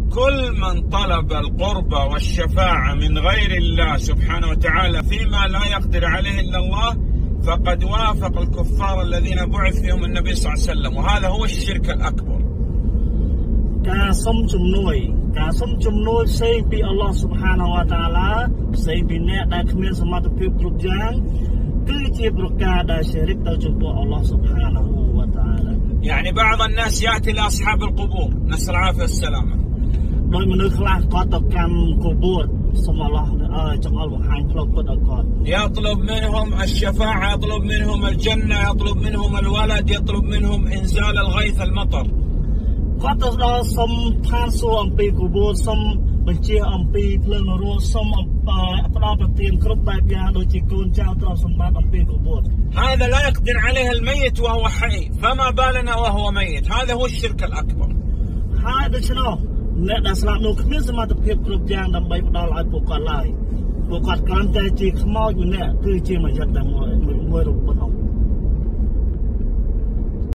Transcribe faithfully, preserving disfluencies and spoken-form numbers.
كل من طلب القرب والشفاعة من غير الله سبحانه وتعالى فيما لا يقدر عليه إلا الله فقد وافق الكفار الذين بعث فيهم النبي صلى الله عليه وسلم، وهذا هو الشرك الأكبر. ការសុំជំនួយការសុំជំនួយផ្សេងពីអល់ឡោះ Subhanahu wa Taala ផ្សេងពីអ្នកដែលគ្មានសមត្ថភាពគ្រប់យ៉ាងគឺជាប្រការដែលជារិកទៅចំពោះអល់ឡោះ Subhanahu wa Taala. يعني بعض الناس يأتي لأصحاب القبور نسأل العافية والسلامة. ដោយមនុស្សខ្លះគាត់ទៅកាន់កូបូរសូមអល់ឡោះចង្អុលបង្ហាញផ្លូវពុតឲ្យគាត់ يطلب منهم الشفاعة، يطلب منهم الجنة، يطلب منهم الولد، يطلب منهم إنزال الغيث المطر. គាត់ទៅដល់សុំឋានសួគ៌អំពីកូបូរសុំបញ្ជាអំពីភ្លើងនរកសុំផ្ដល់ប្រទានគ្រប់បែបយ៉ាងដូចជាកូនចៅទ្រព្យសម្បត្តិអំពីកូបូរ هذا لا يقدر عليه الميت وهو حي، فما بالنا وهو ميت. هذا هو الشرك الأكبر. ហើយដូច្នោះអ្នកដែលស្លាប់នោះគ្មានសមត្ថភាពគ្រប់យ៉ាងដើម្បីផ្ដល់ឲ្យពួកគាត់ឡើយពួកគាត់គ្រាន់តែជាខ្មោចម្នាក់គឺជាមួយចិត្តតែមួយ